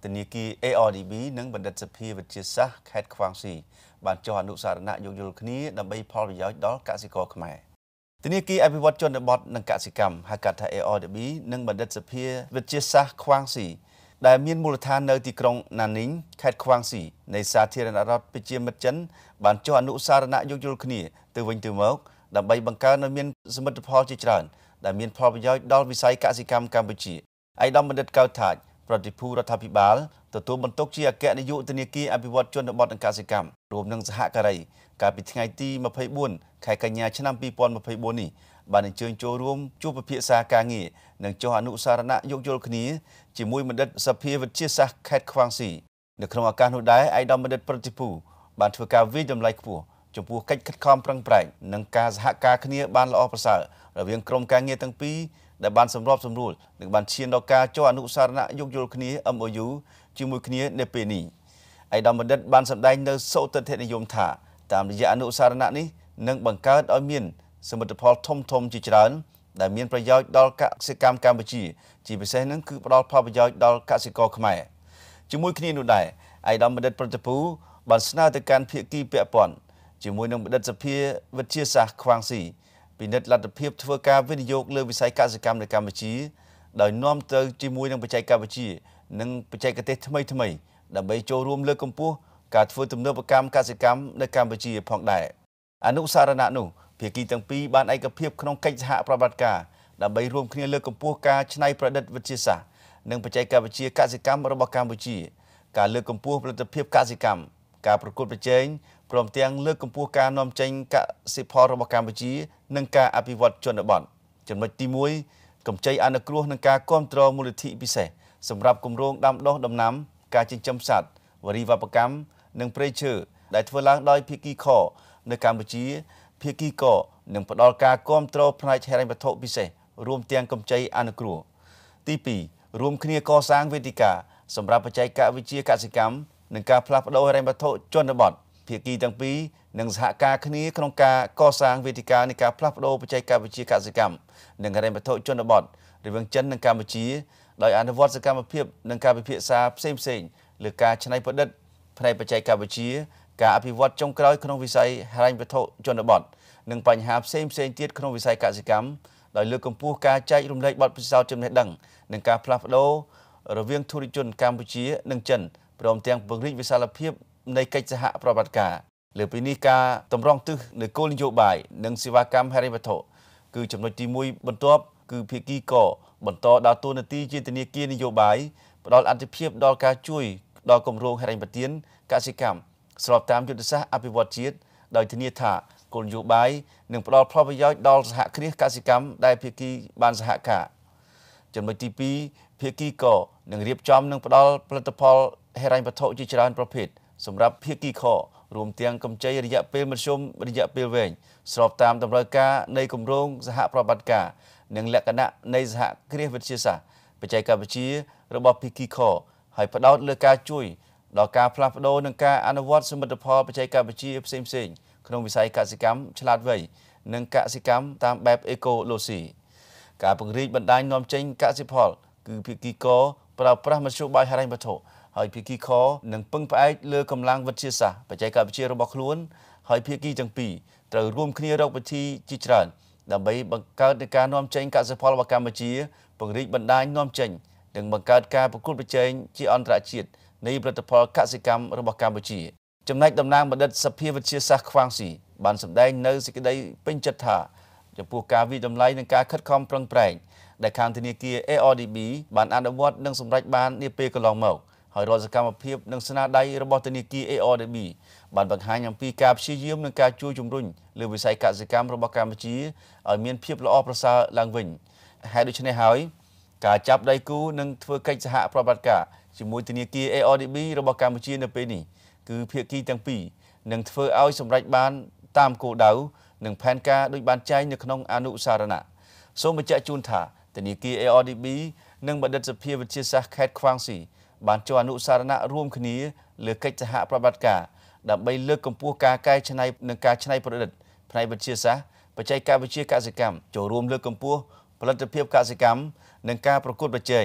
ធនាគារ ARDB និងបណ្ឌិតសភាវិទ្យាសាស្ត្រខេត្តខ្វាងស៊ីបានចុះអនុសារណៈយោគយល់គ្នាដើម្បីផលប្រយោជន៍ដល់កសិករខ្មែរធនាគារអភិវឌ្ឍជនបទនិងកសិកម្មហៅកាត់ថា ARDB និងបណ្ឌិតសភាវិទ្យាសាស្ត្រខ្វាងស៊ីដែលមានមូលដ្ឋាននៅទីក្រុងណានីងខេត្តខ្វាងស៊ីនៃសាធារណរដ្ឋប្រជាមានិតចិនបានចុះអនុសារណៈយោគយល់គ្នាទៅវិញទៅមកដើម្បីបង្កើនឲ្យមានសមិទ្ធផលជាច្រើនដែលមានផលប្រយោជន៍ដល់វិស័យកសិកម្មកម្ពុជាឯកឧត្តមបណ្ឌិតកៅថាចប្រតិភូរដ្ឋាភិបាលទទួលបន្ទុកជាអគ្គនាយកធនាគារអភិវឌ្ឍជនបទនិងកសិកម្មរួមនឹងសហការីកាលពីថ្ងៃទី24ខែកញ្ញាឆ្នាំ2024នេះបានអញ្ជើញចូលរួមជួបពិភាក្សាការងារនិងចុះអនុសារណៈយោគយល់គ្នាជាមួយបណ្ឌិតសភាវិទ្យាសាស្ត្រខេត្តខ្វាងស៊ីនៅក្នុងឱកាសនោះដែរឯកឧត្តមបណ្ឌិតប្រតិភូបានធ្វើការវិយតម្លៃខ្ពស់ចំពោះកិច្ចខិតខំប្រឹងប្រែងនិងការសហការគ្នាបានល្អប្រសើររវាងក្រុមការងារទាំងពីរដែលបានសម្របសម្រួលនិងបានឈានដល់ការចុះអនុសារណៈយោគយល់គ្នា MOU ជាមួយគ្នានៅពេលនេះឯកឧត្តមបណ្ឌិតបានសម្ដែងនៅសុទិដ្ឋិនិយមថាតាមរយៈអនុសារណៈនេះនឹងបង្កើតឲ្យមានសមិទ្ធផលធំជាច្រើនដែលមានប្រយោជន៍ដល់កសិកម្មកម្ពុជាជាពិសេសនឹងគឺផ្ដល់ផលប្រយោជន៍ដល់កសិករខ្មែរជាមួយគ្នានោះដែរឯកឧត្តមបណ្ឌិតប្រតិភូបានស្នើទៅកាន់ភាគីពាក់ព័ន្ធជាមួយនឹងបណ្ឌិតសភាវិទ្យាសាស្ត្រខ្វាងស៊ីពិនិត្យលទ្ធភាពធ្វើការវិនិយោគលើវិស័យកសិកម្មនៅកម្ពុជាដោយនាំទៅជាមួយនឹងបច្ចេកវិទ្យានិងបច្ចេកទេសថ្មីដើម្បីចូលរួមលើកកម្ពស់ការធ្វើទំនើបកម្មកសិកម្មនៅកម្ពុជាផងដែរអនុសារណៈនោះភាគីទាំងពីរបានឯកភាពក្នុងកិច្ចសហប្រតិបត្តិការដើម្បីរួមគ្នាលើកកម្ពស់ការច្នៃប្រឌិតវិទ្យាសាស្ត្រនិងបច្ចេកវិទ្យាកសិកម្មរបស់កម្ពុជាការលើកកម្ពស់ផលិតភាពកសិកម្មការប្រកួតប្រជែងព្រមទាំងលើកកម្ពស់ការនាំចេញកសិផលរបស់កម្ពុជានិងការអភិវឌ្ឍជនបទចំណុចទី1កម្ចីអនុគ្រោះនិងការគាំទ្រមូលនិធិពិសេសសម្រាប់គម្រោងដាំដុះដំណាំការចិញ្ចឹមសត្វវរីវប្បកម្មនិងព្រៃឈើដែលធ្វើឡើងដោយភាគីខនៅកម្ពុជាភាគីកនឹងផ្ដល់ការគាំទ្រផ្នែកហិរញ្ញវត្ថុពិសេសរួមទាំងកម្ចីអនុគ្រោះទី2រួមគ្នាកសាងវេទិកាសម្រាប់បច្ចេកវិទ្យាកសិកម្មនិងការផ្លាស់ប្ដូរហិរញ្ញវត្ថុជនបទភាគីទាំងពីរនឹងសហការគ្នាក្នុងការកសាងវេទិកានៃការផ្លាស់ប្ដូរបច្ចេកវិទ្យាកសិកម្មនិងហិរញ្ញវត្ថុជនបទរវាងចិននិងកម្ពុជាដោយអនុវត្តសកម្មភាពនិងការពិភាក្សាផ្សេងៗលើការច្នៃប្រឌិតផ្នែកបច្ចេកវិទ្យាការអភិវឌ្ឍចុងក្រោយក្នុងវិស័យហិរញ្ញវត្ថុជនបទនិងបញ្ហាផ្សេងទៀតក្នុងវិស័យកសិកម្មដោយលើកកម្ពស់ការចែករំលែកបទពិសោធន៍ចំណេះដឹងនិងការផ្លាស់ប្ដូររវាងធុរជនកម្ពុជានិងចិនព្រមទាំងពង្រីកវិសាលភាពនៃកិច្ចសហប្រតិបត្តិការលើពីនេះការតម្រង់ទិសនៃគោលនយោបាយនិងសេវាកម្មហិរញ្ញវត្ថុគឺចំណុចទី1បន្ទាប់គឺភាគីកបន្តដើរតួនាទីជាធនាគារនយោបាយផ្ដល់អាទិភាពដល់ការជួយដល់គម្រោងហិរញ្ញប្បទានកសិកម្មស្របតាមយុទ្ធសាស្ត្រអភិវឌ្ឍជាតិដោយធានាថាគោលនយោបាយនឹងផ្ដល់ផលប្រយោជន៍ដល់សហគ្រាសកសិកម្មដែលភាគីបានសហការចំណុចទី2ភាគីកនឹងរៀបចំនិងផ្ដល់ផលិតផលហិរញ្ញវត្ថុជាច្រើនប្រភេទសម្រាប់ភាគីខរួមទាំងកម្ចីរយៈពេលមធ្យមរយៈពេលវែងស្របតាមតម្រូវការនៃគម្រោងសហប្រតិបត្តិការនិងលក្ខណៈនៃសហគ្រាសវិទ្យាសាស្ត្របច្ចេកវិទ្យារបស់ភាគីខហើយផ្ដោតលើការជួយដល់ការផ្លាស់ប្ដូរនិងការអនុវត្តសមិទ្ធផលបច្ចេកវិទ្យាផ្សេងក្នុងវិស័យកសិកម្មឆ្លាតវៃនិងកសិកម្មតាមបែបអេកូឡូស៊ីការពង្រីកបណ្ដាញនាំចេញកសិផលគឺភាគីកប្រើប្រាស់មធ្យោបាយហិរញ្ញវត្ថុហើយភាគីខនឹងពឹងផ្អែកលើកម្លាំងវិទ្យាសាស្ត្របច្ចេកវិទ្យារបស់ខ្លួនហើយភាគីទាំងពីរត្រូវរួមគ្នារកវិធីជាច្រើនដើម្បីបង្កើតនៃការនាំចេញកសិផលរបស់កម្ពុជាពង្រីកបណ្ដាញនាំចេញនិងបង្កើតការប្រកួតប្រជែងជាអន្តរជាតិនៃផលិតផលកសិកម្មរបស់កម្ពុជាចំណែកតំណាងបណ្ឌិតសភាវិទ្យាសាស្ត្រខ្វាងស៊ីបានសម្ដែងនៅសេចក្តីពេញចិត្តថាចំពោះការវិតម្លៃនិងការខិតខំប្រឹងប្រែងដែលខាងធនាគារ ARDB បានអនុវត្តនិងសម្រេចបាននាពេលកន្លងមកហើយរាល់សកម្មភាពនិងស្នាដៃរបស់ធនាគារ ARDB បានបង្ហាញអំពីការព្យាយាមនិងការជួយជំរុញលើវិស័យកសិកម្មរបស់កម្ពុជាឲ្យមានភាពល្អប្រសើរឡើងវិញហើយដូច្នេះហើយការចាប់ដៃគូនិងធ្វើកិច្ចសហប្រតិបត្តិការជាមួយធនាគារ ARDB របស់កម្ពុជានៅពេលនេះគឺភាគីទាំងពីរនឹងធ្វើឲ្យសម្រេចបានតាមគោលដៅនិងផែនការដូចបានចែងនៅក្នុងអនុសារណៈសូមបញ្ជាក់ជូនថាធនាគារ ARDB និងបណ្ឌិតសភាវិទ្យាសាស្ត្រខេត្តខ្វាងស៊ីបានចុះអនុសារណៈរួមគ្នាលើកិច្ចសហប្រតិបត្តិការដើម្បីលើកកម្ពស់ការកែច្នៃនិងការច្នៃប្រឌិតផ្នែកវិទ្យាសាស្ត្របច្ចេកវិទ្យាកសិកម្មចូលរួមលើកកម្ពស់ផលិតភាពកសិកម្មនិងការប្រកួតប្រជែង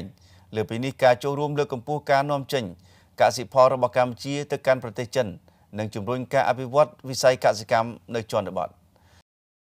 លើពីនេះការចូលរួមលើកកម្ពស់ការនាំចេញកសិផលរបស់កម្ពុជាទៅកាន់ប្រទេសចិននិងជំរុញការអភិវឌ្ឍវិស័យកសិកម្មនៅជនបទ